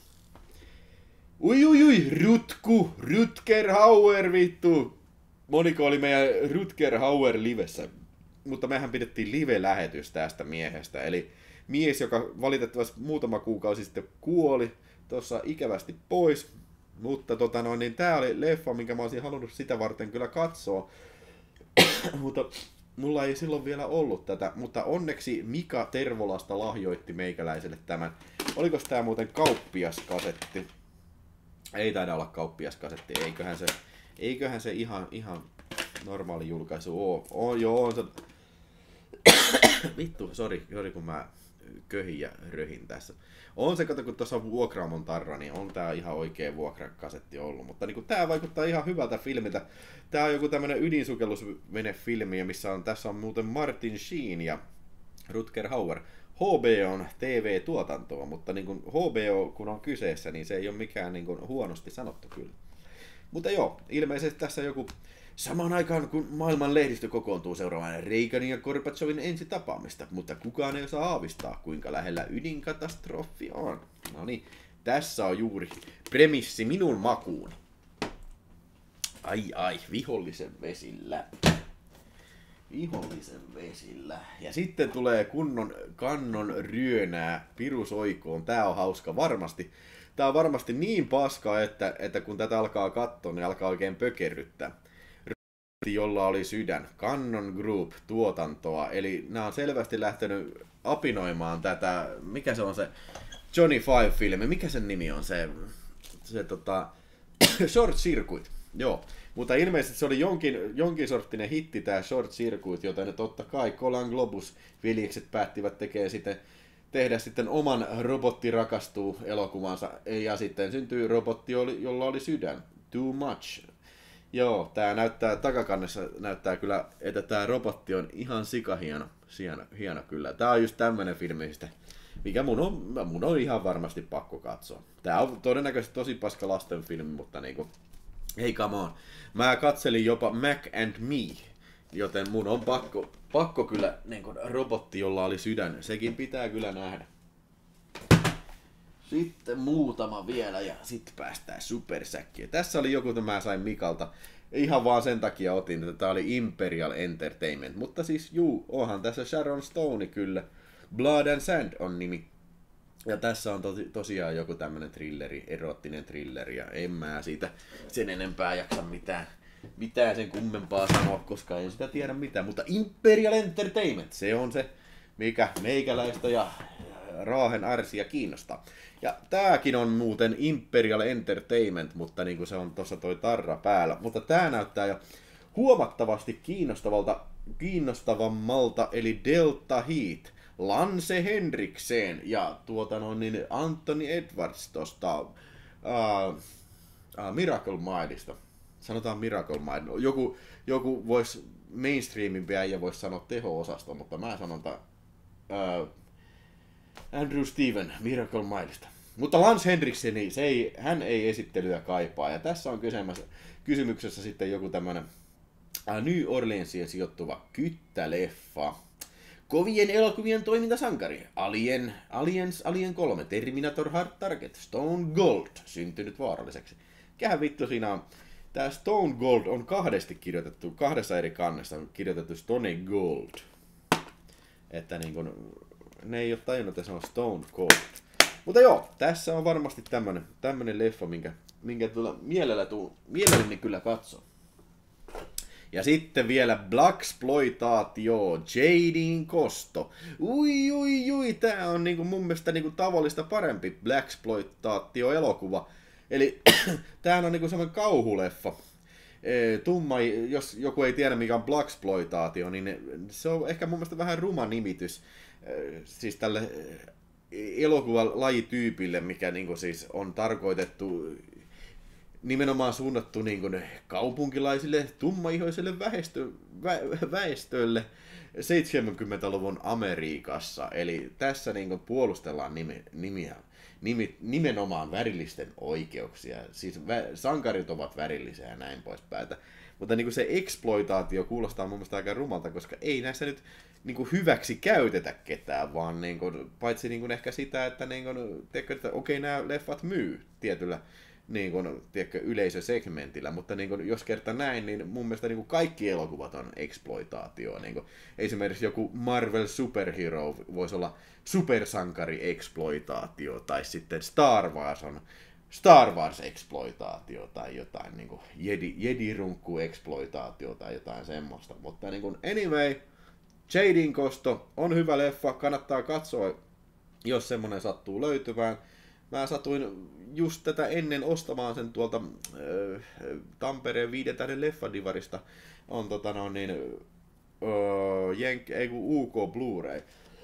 Ui ui ui, Rutku, Rutger Hauer vittu. Moniko oli meidän Rutger Hauer livessä, mutta mehän pidettiin live-lähetys tästä miehestä. Eli mies, joka valitettavasti muutama kuukausi sitten kuoli tuossa ikävästi pois. Mutta tota noin, niin tää oli leffa, minkä mä olisin halunnut sitä varten kyllä katsoa. Mutta mulla ei silloin vielä ollut tätä, mutta onneksi Mika Tervolasta lahjoitti meikäläiselle tämän. Olikos tää muuten kauppiaskasetti? Ei taida olla kauppiaskasetti, eiköhän se, eiköhän se ihan, ihan normaali julkaisu oo. Oo joo, on se... Vittu, sori, sori kun mä köhin ja röhin tässä. On se, kato, kun tuossa on Vuokraamon tarra, niin on tää ihan oikea vuokrakasetti ollut. Mutta niin tää vaikuttaa ihan hyvältä filmiltä. Tää on joku tämmönen ydinsukellusvene-filmi, missä on, tässä on muuten Martin Sheen ja Rutger Hauer. H B O on T V-tuotantoa, mutta niin kun H B O kun on kyseessä, niin se ei ole mikään niin kun huonosti sanottu kyllä. Mutta joo, ilmeisesti tässä joku... Samaan aikaan, kun maailman lehdistö kokoontuu seuraamaan Reaganin ja Gorbachevin ensitapaamista, mutta kukaan ei osaa aavistaa, kuinka lähellä ydinkatastrofi on. No niin, tässä on juuri premissi minun makuuni. Ai ai, vihollisen vesillä. Vihollisen vesillä. Ja sitten tulee kunnon kannon ryönää pirusoikoon. Tää on hauska varmasti. Tää on varmasti niin paskaa, että, että kun tätä alkaa katsoa, niin alkaa oikein pökerryttää. Jolla oli sydän, Cannon Group tuotantoa, eli nämä on selvästi lähtenyt apinoimaan tätä, mikä se on se Johnny Five-filmi, mikä sen nimi on se, se tota, Short Circuit, joo, mutta ilmeisesti se oli jonkin, jonkin sorttinen hitti tämä Short Circuit, joten totta kai Colan Globus veljekset päättivät tekee sitten, tehdä sitten oman Robotti rakastuu elokuvansa, ja sitten syntyi robotti, jolla oli sydän, Too Much. Joo, tää näyttää, takakannessa näyttää kyllä, että tää robotti on ihan sikahieno, hieno, hieno kyllä. Tää on just tämmönen filmi, mikä mun on, mun on ihan varmasti pakko katsoa. Tää on todennäköisesti tosi paska lastenfilmi, mutta niinku, hei come on. Mä katselin jopa Mac and Me, joten mun on pakko, pakko kyllä niinku robotti, jolla oli sydän, sekin pitää kyllä nähdä. Sitten muutama vielä ja sitten päästään supersäkkiin. Tässä oli joku, mä sain Mikalta. Ihan vaan sen takia otin, että tää oli Imperial Entertainment. Mutta siis juu, onhan tässä Sharon Stone kyllä. Blood and Sand on nimi. Ja tässä on tosi, tosiaan joku tämmönen thrilleri, erottinen thrilleri. Ja en mä siitä sen enempää jaksa mitään, mitään sen kummempaa sanoa, koska en sitä tiedä mitään. Mutta Imperial Entertainment, se on se, mikä meikäläistä ja Raahen arsia kiinnostaa. Ja tääkin on muuten Imperial Entertainment, mutta niinku se on tossa toi tarra päällä. Mutta tää näyttää jo huomattavasti kiinnostavalta, kiinnostavammalta, eli Delta Heat. Lance Henriksen ja tuota no, niin Anthony Edwards tosta uh, uh, Miracle Mindista. Sanotaan Miracle Mind. Joku, joku vois mainstreamimpiä ja vois sanoa teho-osasto, mutta mä sanon tää uh, Andrew Steven Miracle Mindista. Mutta Lance Henriksen, se ei, hän ei esittelyä kaipaa. Ja tässä on kysymyksessä sitten joku tämmönen New Orleansiin sijoittuva kyttäleffa. Kovien elokuvien toimintasankari. Alien, Aliens, Alien kolme, Terminator Hard Target, Stone Gold, syntynyt vaaralliseksi. Kähän vittu siinä on. Tää Stone Gold on kahdesti kirjoitettu, kahdessa eri kannessa on kirjoitettu Stone Gold. Että niin kun, ne ei oo tajunnut, että se on Stone Gold. Mutta joo, tässä on varmasti tämmönen, tämmönen leffa, minkä, minkä tulla mielellä tuu, mielelläni kyllä katso. Ja sitten vielä Blaxploitaatio, Jadin kosto. Ui, ui, ui, tää on niinku mun mielestä niinku tavallista parempi Blaxploitaatio-elokuva. Eli tämähän on niinku semmoinen kauhuleffa. Tumma, jos joku ei tiedä mikä on Blaxploitaatio, niin se on ehkä mun mielestä vähän ruma nimitys. Siis tälle elokuvalajityypille, mikä niinku siis on tarkoitettu nimenomaan suunnattu niin kuin kaupunkilaisille tummaihoiselle väestö, vä, väestölle seitsemänkymmentäluvun Amerikassa. Eli tässä niin kuin puolustellaan nimi, nimiä, nimi, nimenomaan värillisten oikeuksia. Siis vä, sankarit ovat värillisiä ja näin poispäin. Mutta niin kuin se exploitaatio kuulostaa mun mielestä aika rumalta, koska ei näissä nyt niin kuin hyväksi käytetä ketään, vaan niin kuin, paitsi niin kuin ehkä sitä, että, niin kuin, tiedätkö, että okei, nämä leffat myy tietyllä niin kuin, tiedätkö, yleisösegmentillä, mutta niin kuin, jos kerta näin, niin mun mielestä niin kuin kaikki elokuvat on exploitaatio. Niin kuin, esimerkiksi joku Marvel Superhero voisi olla supersankari-exploitaatio, tai sitten Star Wars on Star Wars-exploitaatio, tai jotain niin kuin Jedi, Jedi-runkku-exploitaatio, tai jotain semmoista. Mutta niin kuin, anyway, Jadin kosto on hyvä leffa, kannattaa katsoa, jos semmonen sattuu löytyvään. Mä satuin just tätä ennen ostamaan sen tuolta äh, Tampereen viiden tähden leffadivarista. On tota no niin, äh, Jenk, ei kun U K Blu-ray,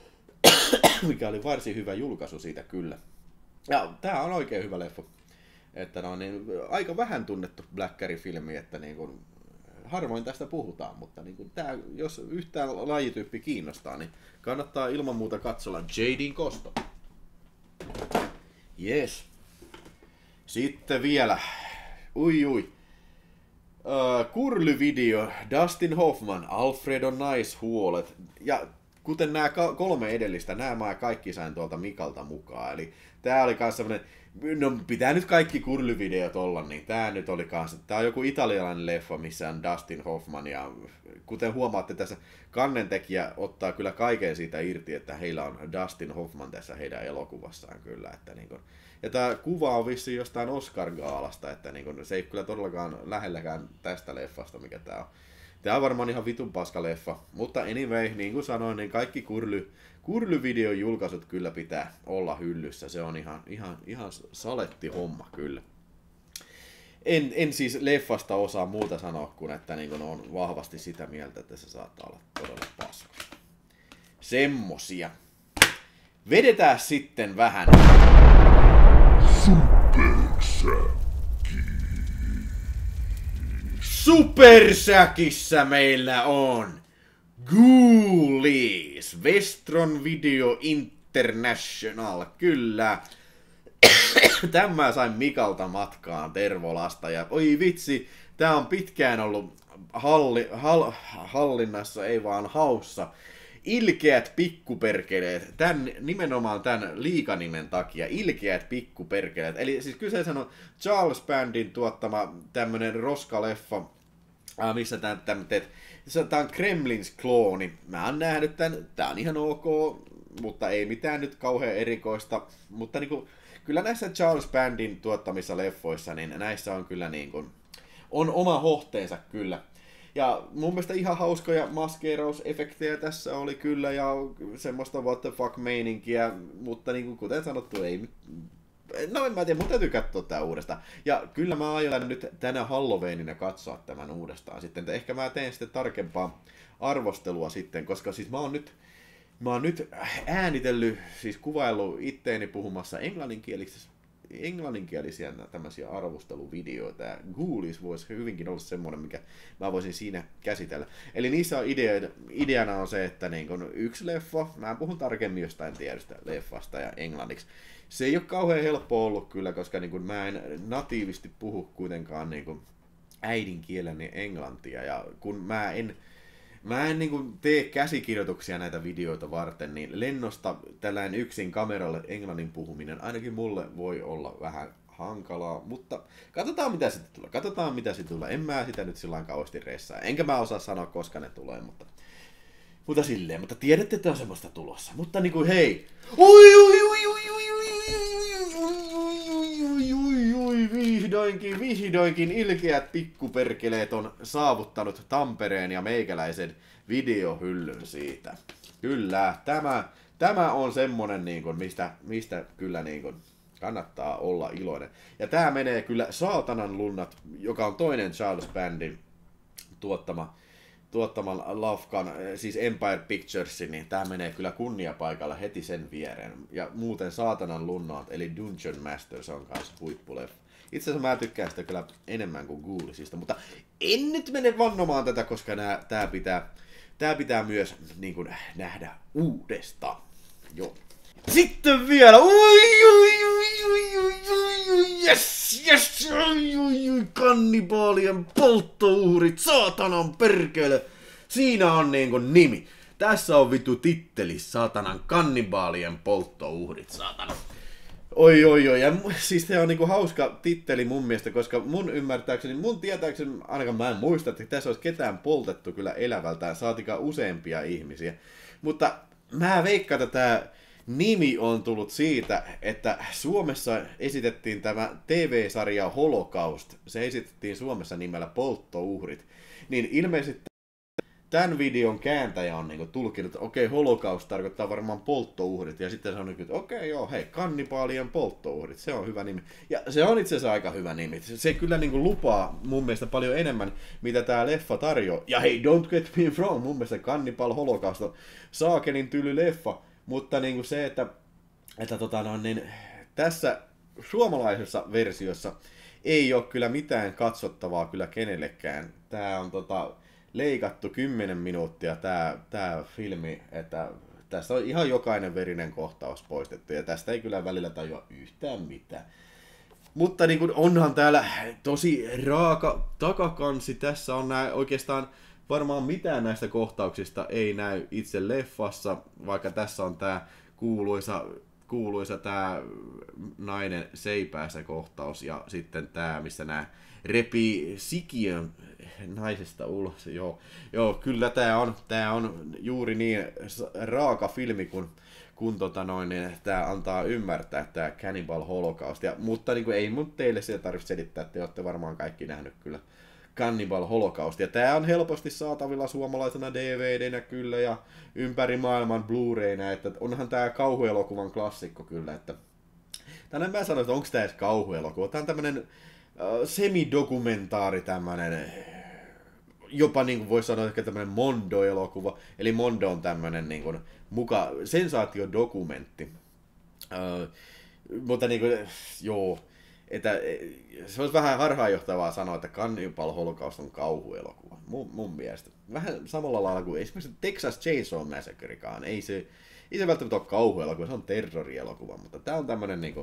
mikä oli varsin hyvä julkaisu siitä kyllä. Ja tää on oikein hyvä leffa. Että no niin, aika vähän tunnettu Blackberry-filmi, että niin kun, harvoin tästä puhutaan, mutta niin kun tää, jos yhtään lajityyppi kiinnostaa, niin kannattaa ilman muuta katsoa Jadin kosto. Yes. Sitten vielä, ui ui, uh, kurlyvideo, Dustin Hoffman, Alfredon naishuolet, ja kuten nämä kolme edellistä, nämä mä kaikki sain tuolta Mikalta mukaan, eli tää oli kans semmonen, no pitää nyt kaikki kurlyvideot olla, niin tää nyt oli kans, tää on joku italialainen leffa, missä on Dustin Hoffman, ja kuten huomaatte tässä, kannentekijä ottaa kyllä kaiken siitä irti, että heillä on Dustin Hoffman tässä heidän elokuvassaan kyllä, että niin kun, ja tää kuva on vissiin jostain Oscar-gaalasta, että niin kun, se ei kyllä todellakaan lähelläkään tästä leffasta, mikä tää on. Tää on varmaan ihan vitun paska leffa, mutta anyway, niin kuin sanoin, niin kaikki kurly, kurlyvideon julkaisut kyllä pitää olla hyllyssä, se on ihan, ihan, ihan saletti homma kyllä. En, en siis leffasta osaa muuta sanoa kuin, että niin kuin on vahvasti sitä mieltä, että se saattaa olla todella paska. Semmosia. Vedetään sitten vähän. Supersäkissä meillä on Ghoulies, Westron Video International, kyllä. Tämä sain Mikalta matkaan Tervolasta ja oi vitsi, tää on pitkään ollut halli, hall, hallinnassa, ei vaan haussa. Ilkeät pikkuperkeleet, tän, nimenomaan tämän liikanimen takia, ilkeät pikkuperkeleet. Eli siis kyseessä on Charles Bandin tuottama tämmönen roskaleffa, missä tää, tää, tää on Kremlins klooni. Mä oon nähnyt tän, tää on ihan ok, mutta ei mitään nyt kauhean erikoista. Mutta niinku, kyllä näissä Charles Bandin tuottamissa leffoissa, niin näissä on kyllä niinku, on oma hohteensa kyllä. Ja mun mielestä ihan hauskoja maskeerausefektejä tässä oli kyllä ja semmoista what the fuck meininkiä, mutta niin kuin kuten sanottu ei. No en mä tiedä, mun täytyy katsoa tää uudestaan. Ja kyllä mä aion nyt tänä Halloweenina katsoa tämän uudestaan sitten. Ehkä mä teen sitten tarkempaa arvostelua sitten, koska siis mä oon nyt, mä oon nyt äänitellyt, siis kuvaillut itteeni puhumassa englanninkielistä, englanninkielisiä tämmöisiä arvosteluvideoita, ja Ghoulies voisi hyvinkin olla semmoinen, mikä mä voisin siinä käsitellä. Eli niissä on idea, ideana on se, että niin kun yksi leffa, mä puhun tarkemmin jostain tiedosta leffasta ja englanniksi. Se ei ole kauhean helppo ollut kyllä, koska niin kun mä en natiivisti puhu kuitenkaan niin kun äidinkieleni englantia, ja kun mä en Mä en niin kuin tee käsikirjoituksia näitä videoita varten, niin lennosta tällainen yksin kameralle englannin puhuminen ainakin mulle voi olla vähän hankalaa, mutta katsotaan mitä sitten tulee. Katsotaan mitä sitten tulee. En mä sitä nyt sillä kauheasti reissaa. Enkä mä osaa sanoa koska ne tulee, mutta, mutta silleen. Mutta tiedätte, että on semmoista tulossa. Mutta niinku hei. Oi, oi, oi, oi, oi, Vihdoinkin, vihdoinkin ilkeät pikkuperkeleet on saavuttanut Tampereen ja meikäläisen videohyllyn siitä. Kyllä, tämä, tämä on semmonen, niin kuin, mistä, mistä kyllä niin kuin, kannattaa olla iloinen. Ja tämä menee kyllä Saatanan lunnat, joka on toinen Charles Bandin tuottama, tuottaman lafkan, siis Empire Picturesin, niin tämä menee kyllä kunniapaikalla heti sen viereen. Ja muuten Saatanan lunnat, eli Dungeon Masters on kanssa huippuleffa. Itse asiassa mä tykkään sitä kyllä enemmän kuin Ghouliesista, mutta en nyt mene vannomaan tätä, koska nää, tää, pitää, tää pitää myös niin kuin, nähdä uudestaan. Joo. Sitten vielä, oi, oi, oi, oi, oi, oi, yes, yes, oi, oi, oi, kannibaalien polttouhrit, saatanan perkele. Siinä on niin kuin nimi. Tässä on vittu titteli, saatanan kannibaalien polttouhrit, saatana. Oi, oi, oi. Ja siis se on niinku hauska titteli mun mielestä, koska mun ymmärtääkseni, mun tietääkseni, ainakaan mä en muista, että tässä olisi ketään poltettu kyllä elävältään, saatikaan useampia ihmisiä. Mutta mä veikkaan, että tämä nimi on tullut siitä, että Suomessa esitettiin tämä T V-sarja Holocaust. Se esitettiin Suomessa nimellä Polttouhrit. Niin ilmeisesti tämän videon kääntäjä on niinku tulkinut, että okei, holokaust tarkoittaa varmaan polttouhrit, ja sitten se on niin, että okei, joo, hei, kannibaalien polttouhrit, se on hyvä nimi. Ja se on itse asiassa aika hyvä nimi. Se, se kyllä niinku lupaa mun mielestä paljon enemmän, mitä tää leffa tarjoaa. Ja hei, don't get me wrong, mun mielestä Cannibal Holocaust on saakelin tyly leffa, mutta niinku se, että, että tota no, niin, tässä suomalaisessa versiossa ei ole kyllä mitään katsottavaa kyllä kenellekään. Tää on tota... leikattu kymmenen minuuttia tää, tää filmi, että tässä on ihan jokainen verinen kohtaus poistettu, ja tästä ei kyllä välillä tajua yhtään mitään. Mutta niin kun onhan täällä tosi raaka takakansi, tässä on nää oikeastaan varmaan mitään näistä kohtauksista ei näy itse leffassa, vaikka tässä on tää kuuluisa, kuuluisa tää nainen seipäässä kohtaus, ja sitten tää, missä nää repii sikiön naisesta ulos. Joo, joo kyllä tää on, tää on juuri niin raaka filmi, kun, kun tota noin, niin tää antaa ymmärtää, tää Cannibal Holocaust. Ja, mutta niin kuin, ei mun teille sitä tarvitse selittää, että te olette varmaan kaikki nähnyt kyllä Cannibal Holocaust. Ja tää on helposti saatavilla suomalaisena D V D:nä kyllä ja ympäri maailman Blu-rayna, että onhan tää kauhuelokuvan klassikko kyllä, että tänne mä sanoin, että onko tää edes kauhuelokuva. Tää on tämmönen semidokumentaari tämmönen, jopa niin kuin voisi sanoa ehkä tämmönen Mondo-elokuva. Eli Mondo on tämmönen niin kuin muka sensaatiodokumentti. Öö, mutta niin kuin, joo, että se olisi vähän harhaanjohtavaa sanoa, että Cannibal Holocaust on kauhuelokuva. Mun, mun mielestä. Vähän samalla lailla kuin esimerkiksi Texas Chainsaw Massacrekaan. Ei se, ei se välttämättä ole kauhuelokuva, se on terrorielokuva, mutta tää on tämmönen niin kuin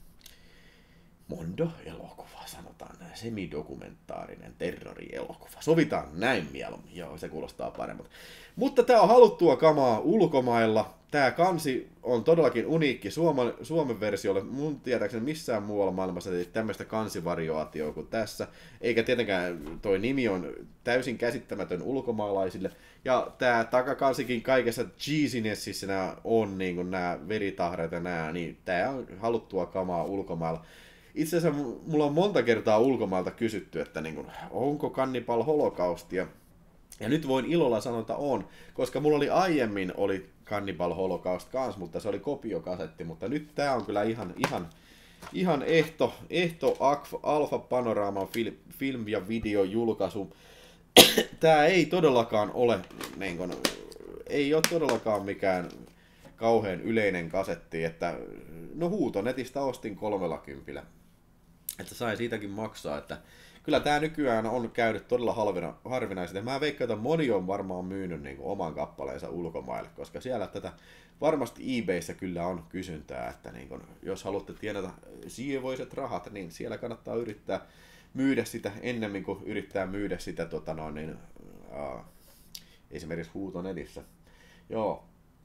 Mondo-elokuva, sanotaan näin, semidokumentaarinen terrorielokuva. Sovitaan näin mieluummin, joo, se kuulostaa paremmalta. Mutta tää on haluttua kamaa ulkomailla. Tää kansi on todellakin uniikki Suomen, Suomen versiolle. Mun tietääkseni missään muualla maailmassa ei tämmöistä kansivariaatioa kuin tässä. Eikä tietenkään toi nimi on täysin käsittämätön ulkomaalaisille. Ja tää takakansikin kaikessa cheesinessissä nää on niin kuin nää veritahreet ja nää, niin tää on haluttua kamaa ulkomailla. Itse asiassa mulla on monta kertaa ulkomailta kysytty, että niin kuin, onko Cannibal Holocaustia. Ja nyt voin ilolla sanoa, että on, koska mulla oli aiemmin oli Cannibal Holocaust kans, mutta se oli kopiokasetti, mutta nyt tää on kyllä ihan, ihan, ihan ehto, ehto Alfa Panoraaman film, film- ja videojulkaisu. Tää ei todellakaan ole, niin kun, ei ole todellakaan mikään kauhean yleinen kasetti, että no huutonetistä ostin kolmella kympillä. Että sain siitäkin maksaa, että kyllä tää nykyään on käynyt todella halvina, harvinaisesti. Mä veikkaan, että moni on varmaan myynyt niin kuin oman kappaleensa ulkomaille, koska siellä tätä varmasti eBayssä kyllä on kysyntää, että niin kuin, jos haluatte tienata siivoiset rahat, niin siellä kannattaa yrittää myydä sitä ennemmin kuin yrittää myydä sitä tota noin, niin, uh, esimerkiksi huutonetissä. Joo.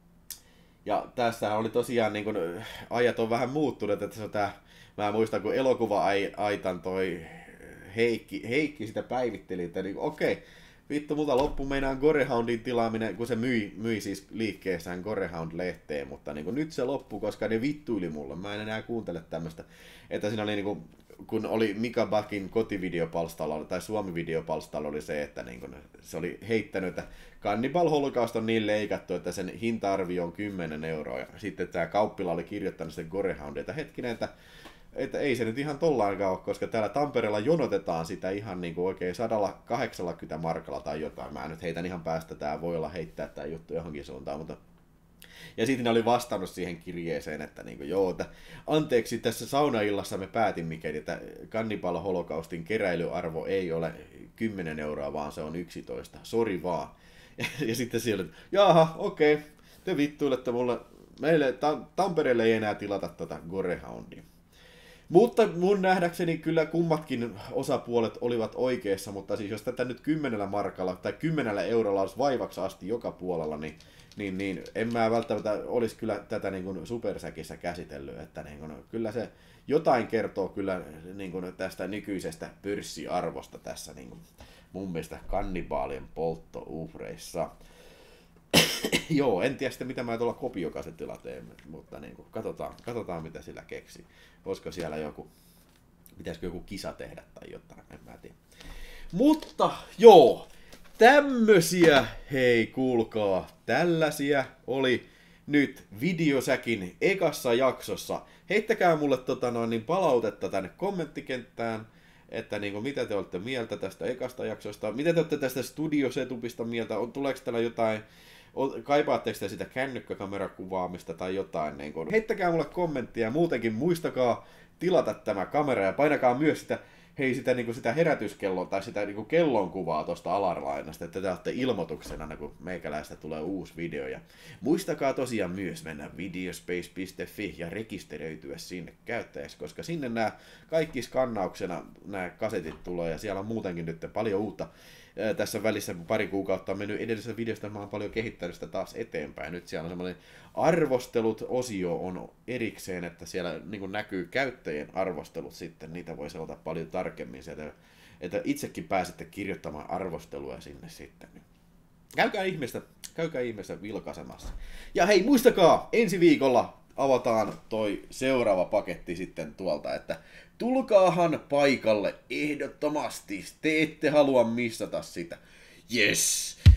Ja tässä oli tosiaan, niin kun, ajat on vähän muuttunut, että se on tää, mä muistan kun elokuva-aitan toi Heikki, Heikki sitä päivitteli, että niin, okei, vittu multa loppu meinaan Gorehoundin tilaaminen, kun se myi, myi siis liikkeessään Gorehound-lehteen, mutta niin nyt se loppu, koska ne vittuili mulle, mä en enää kuuntele tämmöstä, että siinä oli niin kuin, kun oli Mika Bakin kotivideopalstalla tai Suomi-videopalstalla oli se, että niin kun se oli heittänyt, että Cannibal Holocaust on niin leikattu, että sen hinta-arvio on kymmenen euroa. Ja sitten tämä kauppila oli kirjoittanut sen Gorehound, että hetkinen, että, että ei se nyt ihan tollaankaan ole, koska täällä Tampereella jonotetaan sitä ihan niin kuin oikein sata kahdeksankymmentä markalla tai jotain. Mä nyt heitän ihan päästä, tää voi olla heittää tämä juttu johonkin suuntaan, mutta ja sitten ne oli vastannut siihen kirjeeseen, että niinku, joo, että anteeksi, tässä saunaillassa me päätimmekin, että Cannibal Holocaustin keräilyarvo ei ole kymmenen euroa, vaan se on yksitoista. Sori vaan. Ja, ja sitten siellä, että jaha, okei, okay, te vittuilette mulle, meille ta- Tampereelle ei enää tilata tota Gorehoundia. Mutta mun nähdäkseni kyllä kummatkin osapuolet olivat oikeassa, mutta siis jos tätä nyt kymmenellä markalla tai kymmenellä eurolla olisi vaivaksi asti joka puolella, niin Niin, niin en mä välttämättä olisi kyllä tätä niin kuin supersäkissä käsitellyt, että niin kuin, kyllä se jotain kertoo kyllä niin kuin tästä nykyisestä pörssiarvosta tässä niin kuin, mun mielestä kannibaalien polttouhreissa. Joo, en tiedä sitten mitä mä tuolla kopiokasetilla teen, mutta niin kuin, katsotaan, katsotaan mitä sillä keksii. Olisiko siellä joku, pitäisikö joku kisa tehdä tai jotain, en mä tiedä. Mutta joo. Tämmösiä, hei kuulkaa, tällaisia oli nyt Videosäkin ekassa jaksossa. Heittäkää mulle tota noin, niin palautetta tänne kommenttikenttään, että niin kuin, mitä te olette mieltä tästä ekasta jaksosta, mitä te olette tästä studiosetupista mieltä, on, tuleeko täällä jotain, kaipaatteko te sitä kännykkäkamerakuvaamista tai jotain. Niin kuin. Heittäkää mulle kommenttia ja muutenkin muistakaa tilata tämä kamera ja painakaa myös sitä hei sitä, niin sitä herätyskelloa tai sitä niin kellon kuvaa tuosta alarainasta, että te saatte ilmoituksena aina, kun meikäläistä tulee uusi video. Ja muistakaa tosiaan myös mennä videospace piste fi ja rekisteröityä sinne käyttäjäksi, koska sinne nämä kaikki skannauksena nämä kasetit tulee ja siellä on muutenkin nyt paljon uutta. Tässä välissä pari kuukautta on mennyt edellisessä videosta, mä oon paljon kehittänyt sitä taas eteenpäin. Nyt siellä on semmoinen arvostelut-osio on erikseen, että siellä niin näkyy käyttäjien arvostelut sitten, niitä voi seurata paljon tarkemmin sieltä, että itsekin pääsette kirjoittamaan arvostelua sinne sitten. Käykää ihmeessä, käykää ihmeessä vilkaisemassa. Ja hei, muistakaa, ensi viikolla avataan toi seuraava paketti sitten tuolta, että tulkaahan paikalle ehdottomasti, te ette halua missata sitä. Yes!